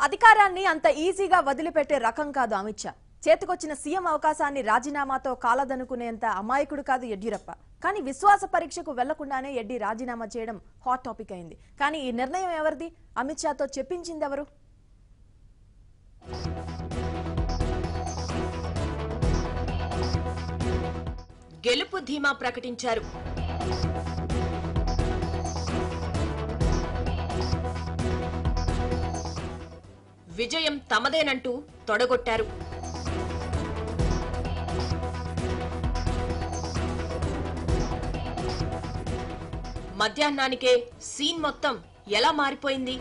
అధికారాన్ని అంత ఈజీగా వదిలిపెట్టే రకం కాదు అమిత్ షా. చేతికొచ్చిన సీఎం అవకాశాన్ని రాజీనామాతో కాలదనుకునేంత అమాయకుడు కాదు యడ్యూరప్ప. కానీ విశ్వాస పరీక్షకు వెళ్లకుండానే యడ్డి రాజీనామా చేయడం హాట్ టాపిక్ అయింది. కానీ ఈ నిర్ణయం ఎవరిది? అమిత్ షాతో చెప్పించింది ఎవరు? గెలుపు ధీమా ప్రకటించారు. విజయం తమదేనంటూ తొడగొట్టారు. మధ్యాహ్నానికే సీన్ మొత్తం ఎలా మారిపోయింది?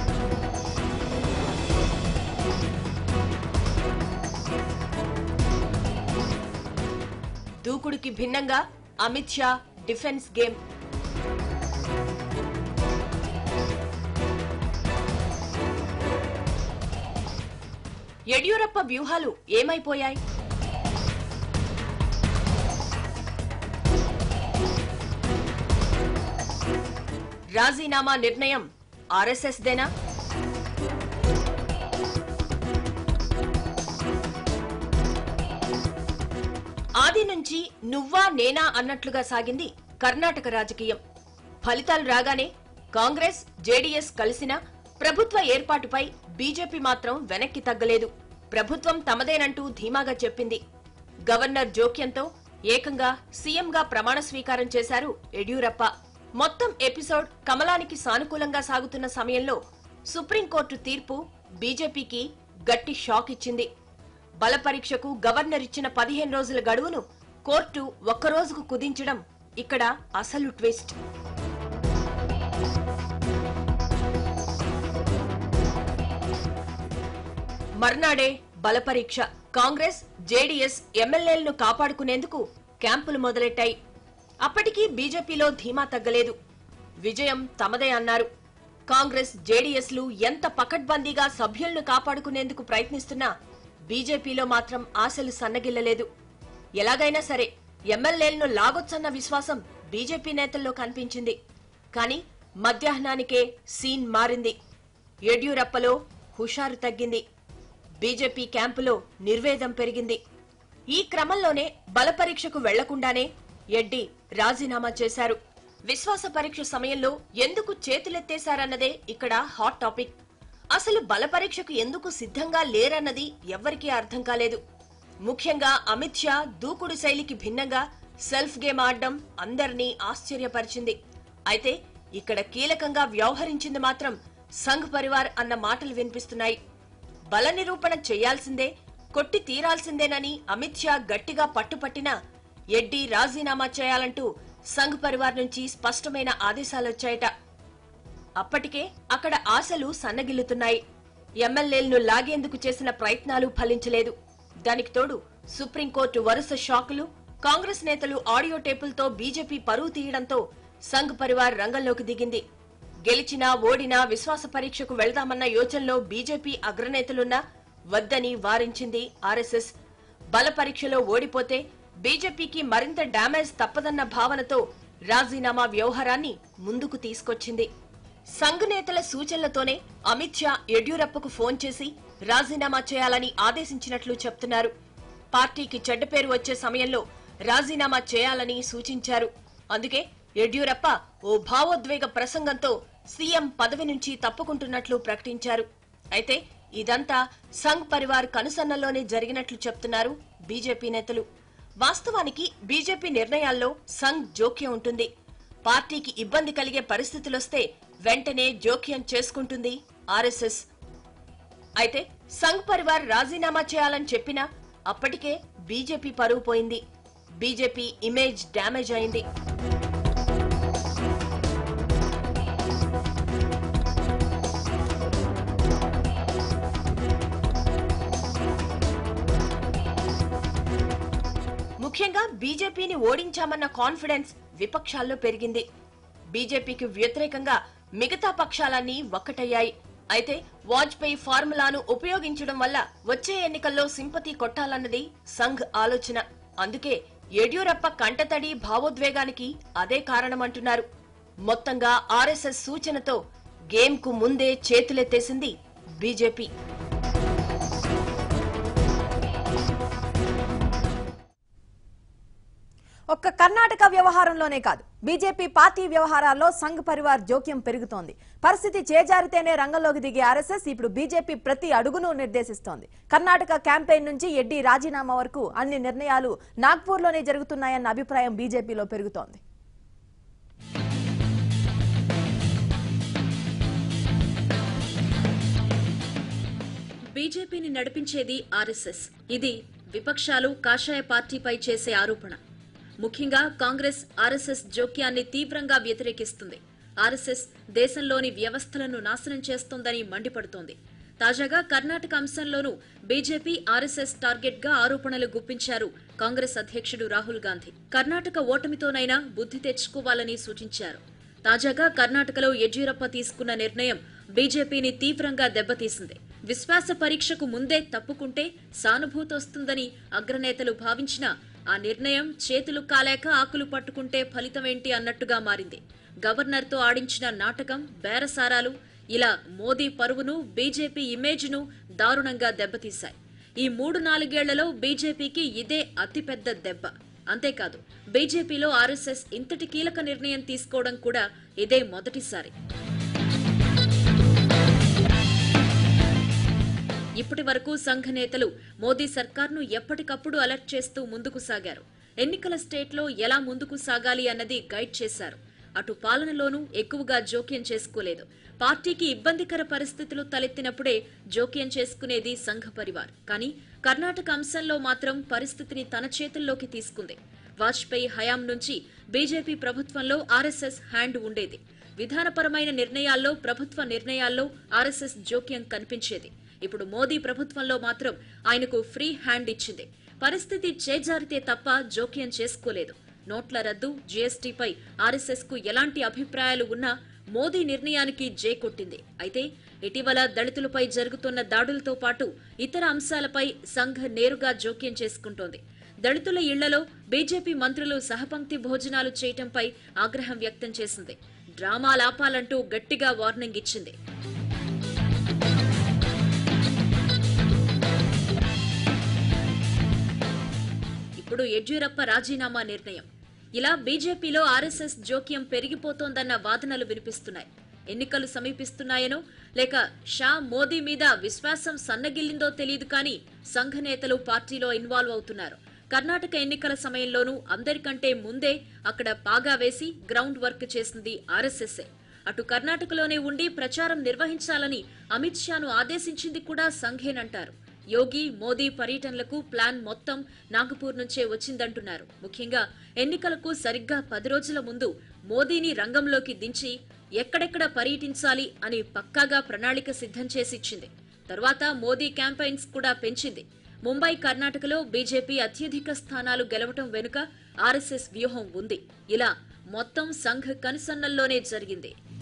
దూకుడుకి భిన్నంగా అమిత్ షా డిఫెన్స్ గేమ్. యడ్యూరప్ప వ్యూహాలు ఏమైపోయాయి? రాజీనామా నిర్ణయం ఆర్ఎస్ఎస్ దేనా? ఆది నుంచి నువ్వా నేనా అన్నట్లుగా సాగింది కర్ణాటక రాజకీయం. ఫలితాలు రాగానే కాంగ్రెస్ జేడీఎస్ కలిసినా ప్రభుత్వ ఏర్పాటుపై బీజేపీ మాత్రం వెనక్కి తగ్గలేదు. ప్రభుత్వం తమదేనంటూ ధీమాగా చెప్పింది. గవర్నర్ జోక్యంతో ఏకంగా సీఎంగా ప్రమాణ స్వీకారం చేశారు యడ్యూరప్ప. మొత్తం ఎపిసోడ్ కమలానికి సానుకూలంగా సాగుతున్న సమయంలో సుప్రీంకోర్టు తీర్పు బీజేపీకి గట్టి షాక్ ఇచ్చింది. బలపరీక్షకు గవర్నర్ ఇచ్చిన 15 రోజుల గడువును కోర్టు ఒక్కరోజుకు కుదించడం ఇక్కడ అసలు ట్విస్ట్. మర్నాడే బలపరీక్ష. కాంగ్రెస్ జేడీఎస్ ఎమ్మెల్యేలను కాపాడుకునేందుకు క్యాంపులు మొదలెట్టాయి. అప్పటికీ బీజేపీలో ధీమా తగ్గలేదు. విజయం తమదే అన్నారు. కాంగ్రెస్ జేడీఎస్లు ఎంత పకడ్బందీగా సభ్యులను కాపాడుకునేందుకు ప్రయత్నిస్తున్నా బీజేపీలో మాత్రం ఆశలు సన్నగిల్లలేదు. ఎలాగైనా సరే ఎమ్మెల్యేలను లాగొచ్చన్న విశ్వాసం బీజేపీ నేతల్లో కనిపించింది. కానీ మధ్యాహ్నానికే సీన్ మారింది. యడ్యూరప్పలో హుషారు తగ్గింది. బీజేపీ క్యాంపులో నిర్వేదం పెరిగింది. ఈ క్రమంలోనే బలపరీక్షకు వెళ్లకుండానే యడ్డి రాజీనామా చేశారు. విశ్వాస పరీక్ష సమయంలో ఎందుకు చేతులెత్తేశారన్నదే ఇక్కడ హాట్ టాపిక్. అసలు బలపరీక్షకు ఎందుకు సిద్ధంగా లేరన్నది ఎవ్వరికీ అర్థం కాలేదు. ముఖ్యంగా అమిత్ షా దూకుడు శైలికి భిన్నంగా సెల్ఫ్ గేమ్ ఆడడం అందరినీ ఆశ్చర్యపరిచింది. అయితే ఇక్కడ కీలకంగా వ్యవహరించింది మాత్రం సంఘ్ పరివార్ అన్న మాటలు వినిపిస్తున్నాయి. బల నిరూపణ చేయాల్సిందే, కొట్టి తీరాల్సిందేనని అమిత్ షా గట్టిగా పట్టుపట్టినా యడ్డి రాజీనామా చేయాలంటూ సంఘ్ పరివార్ నుంచి స్పష్టమైన ఆదేశాలొచ్చాయట. అప్పటికే అక్కడ ఆశలు సన్నగిల్లుతున్నాయి. ఎమ్మెల్యేలను లాగేందుకు చేసిన ప్రయత్నాలు ఫలించలేదు. దానికి తోడు సుప్రీంకోర్టు వరుస షాకులు, కాంగ్రెస్ నేతలు ఆడియో టేపులతో బీజేపీ పరువు తీయడంతో సంఘ్ పరివార్ రంగంలోకి దిగింది. గెలిచినా ఓడినా విశ్వాస పరీక్షకు వెళ్దామన్న యోచనలో బీజేపీ అగ్రనేతలున్నా వద్దని వారించింది ఆర్ఎస్ఎస్. బల పరీక్షలో ఓడిపోతే బీజేపీకి మరింత డ్యామేజ్ తప్పదన్న భావనతో రాజీనామా వ్యవహారాన్ని ముందుకు తీసుకొచ్చింది. సంఘ్ నేతల సూచనలతోనే అమిత్ షా యడ్యూరప్పకు ఫోన్ చేసి రాజీనామా చేయాలని ఆదేశించినట్లు చెప్తున్నారు. పార్టీకి చెడ్డ పేరు వచ్చే సమయంలో రాజీనామా చేయాలని సూచించారు. అందుకే యడ్యూరప్ప ఓ భావోద్వేగ ప్రసంగంతో సీఎం పదవి నుంచి తప్పుకుంటున్నట్లు ప్రకటించారు. అయితే ఇదంతా సంఘ్ పరివార్ కనుసన్నల్లోనే జరిగినట్లు చెప్తున్నారు బీజేపీ నేతలు. వాస్తవానికి బీజేపీ నిర్ణయాల్లో సంఘ్ జోక్యం ఉంటుంది. పార్టీకి ఇబ్బంది కలిగే పరిస్థితులొస్తే వెంటనే జోక్యం చేసుకుంటుంది ఆర్ఎస్ఎస్. అయితే సంఘ్ పరివార్ రాజీనామా చేయాలని చెప్పినా అప్పటికే బీజేపీ పరువు పోయింది. బీజేపీ ఇమేజ్ డ్యామేజ్ అయింది. ముఖ్యంగా బీజేపీని ఓడించామన్న కాన్ఫిడెన్స్ విపక్షాల్లో పెరిగింది. బీజేపీకి వ్యతిరేకంగా మిగతా పక్షాలన్నీ ఒక్కటయ్యాయి. అయితే వాజ్పేయి ఫార్ములాను ఉపయోగించడం వల్ల వచ్చే ఎన్నికల్లో సింపతి కొట్టాలన్నది సంఘ్ ఆలోచన. అందుకే యడ్యూరప్ప కంటతడి భావోద్వేగానికి అదే కారణమంటున్నారు. మొత్తంగా ఆర్ఎస్ఎస్ సూచనతో గేమ్ కు ముందే చేతులెత్తేసింది బీజేపీ. ఒక్క కర్ణాటక వ్యవహారంలోనే కాదు, బీజేపీ పార్టీ వ్యవహారాల్లో సంఘ్ పరివార్ జోక్యం పెరుగుతోంది. పరిస్థితి చేజారితేనే రంగంలోకి దిగే ఆర్ఎస్ఎస్ ఇప్పుడు బీజేపీ ప్రతి అడుగును నిర్దేశిస్తోంది. కర్ణాటక క్యాంపెయిన్ నుంచి ఎడ్డీ రాజీనామా వరకు అన్ని నిర్ణయాలు నాగ్పూర్లోనే జరుగుతున్నాయన్న అభిప్రాయం బీజేపీలో పెరుగుతోంది. బీజేపీని నడిపించేది ఆర్ఎస్ఎస్. ఇది విపక్షాలు కాషాయ పార్టీపై చేసే ఆరోపణ. ముఖ్యంగా కాంగ్రెస్ ఆర్ఎస్ఎస్ జోక్యాన్ని తీవ్రంగా వ్యతిరేకిస్తుంది. ఆర్ఎస్ఎస్ దేశంలోని వ్యవస్థలను నాశనం చేస్తోందని మండిపడుతోంది. తాజాగా కర్ణాటక అంశంలోనూ బీజేపీ ఆర్ఎస్ఎస్ టార్గెట్ గా ఆరోపణలు గుప్పించారు కాంగ్రెస్ అధ్యక్షుడు రాహుల్ గాంధీ. కర్ణాటక ఓటమితోనైనా బుద్ధి తెచ్చుకోవాలని సూచించారు. తాజాగా కర్ణాటకలో యడ్యూరప్ప తీసుకున్న నిర్ణయం బీజేపీని తీవ్రంగా దెబ్బతీసింది. విశ్వాస పరీక్షకు ముందే తప్పుకుంటే సానుభూతొస్తుందని అగ్రనేతలు భావించినా ఆ నిర్ణయం చేతులు కాలేక ఆకులు పట్టుకుంటే ఫలితమేంటి అన్నట్టుగా మారింది. గవర్నర్తో ఆడించిన నాటకం, బేరసారాలు ఇలా మోదీ పరువును, బీజేపీ ఇమేజ్ను దారుణంగా దెబ్బతీశాయి. ఈ 3-4 బీజేపీకి ఇదే అతిపెద్ద దెబ్బ. అంతేకాదు, బీజేపీలో ఆర్ఎస్ఎస్ ఇంతటి కీలక నిర్ణయం తీసుకోవడం కూడా ఇదే మొదటిసారి. ఇప్పటి వరకు సంఘ నేతలు మోదీ సర్కార్ను ఎప్పటికప్పుడు అలర్ట్ చేస్తూ ముందుకు సాగారు. ఎన్నికల స్టేట్లో ఎలా ముందుకు సాగాలి అన్నది గైడ్ చేశారు. అటు పాలనలోనూ ఎక్కువగా జోక్యం చేసుకోలేదు. పార్టీకి ఇబ్బందికర పరిస్థితులు తలెత్తినప్పుడే జోక్యం చేసుకునేది సంఘ పరివార్. కానీ కర్ణాటక అంశంలో మాత్రం పరిస్థితిని తన చేతుల్లోకి తీసుకుంది. వాజ్పేయి హయాం నుంచి బీజేపీ ప్రభుత్వంలో ఆర్ఎస్ఎస్ హ్యాండ్ ఉండేది. విధానపరమైన నిర్ణయాల్లో, ప్రభుత్వ నిర్ణయాల్లో ఆర్ఎస్ఎస్ జోక్యం కనిపించేది. ఇప్పుడు మోదీ ప్రభుత్వంలో మాత్రం ఆయనకు ఫ్రీ హ్యాండ్ ఇచ్చింది. పరిస్థితి చేజారితే తప్ప జోక్యం చేసుకోలేదు. నోట్ల రద్దు, జీఎస్టీపై ఆర్ఎస్ఎస్ కు ఎలాంటి అభిప్రాయాలు ఉన్నా మోదీ నిర్ణయానికి జై కొట్టింది. అయితే ఇటీవల దళితులపై జరుగుతున్న దాడులతో పాటు ఇతర అంశాలపై సంఘ్ నేరుగా జోక్యం చేసుకుంటోంది. దళితుల ఇళ్లలో బీజేపీ మంత్రులు సహపంక్తి భోజనాలు చేయటంపై ఆగ్రహం వ్యక్తం చేసింది. డ్రామాలాపాలంటూ గట్టిగా వార్నింగ్ ఇచ్చింది. ఇప్పుడు యడ్యూరప్ప రాజీనామా నిర్ణయం. ఇలా బీజేపీలో ఆర్ఎస్ఎస్ జోక్యం పెరిగిపోతోందన్న వాదనలు వినిపిస్తున్నాయి. ఎన్నికలు సమీపిస్తున్నాయనో లేక షా మోదీ మీద విశ్వాసం సన్నగిల్లిందో తెలియదు కానీ సంఘ నేతలు పార్టీలో ఇన్వాల్వ్ అవుతున్నారు. కర్ణాటక ఎన్నికల సమయంలోనూ అందరికంటే ముందే అక్కడ పాగా వేసి గ్రౌండ్ వర్క్ చేసింది ఆర్ఎస్ఎస్ఏ. అటు కర్ణాటకలోనే ఉండి ప్రచారం నిర్వహించాలని అమిత్ షాను ఆదేశించింది కూడా సంఘేనంటారు. యోగి, మోదీ పర్యటనలకు ప్లాన్ మొత్తం నాగపూర్ నుంచే వచ్చిందంటున్నారు. ముఖ్యంగా ఎన్నికలకు సరిగ్గా 10 రోజుల ముందు మోదీని రంగంలోకి దించి ఎక్కడెక్కడ పర్యటించాలి అని పక్కాగా ప్రణాళిక సిద్ధం చేసి ఇచ్చింది. తర్వాత మోదీ క్యాంపెయిన్స్ కూడా పెంచింది. ముంబై, కర్ణాటకలో బీజేపీ అత్యధిక స్థానాలు గెలవటం వెనుక ఆర్ఎస్ఎస్ వ్యూహం ఉంది. ఇలా మొత్తం సంఘ్ కనుసన్నల్లోనే జరిగింది.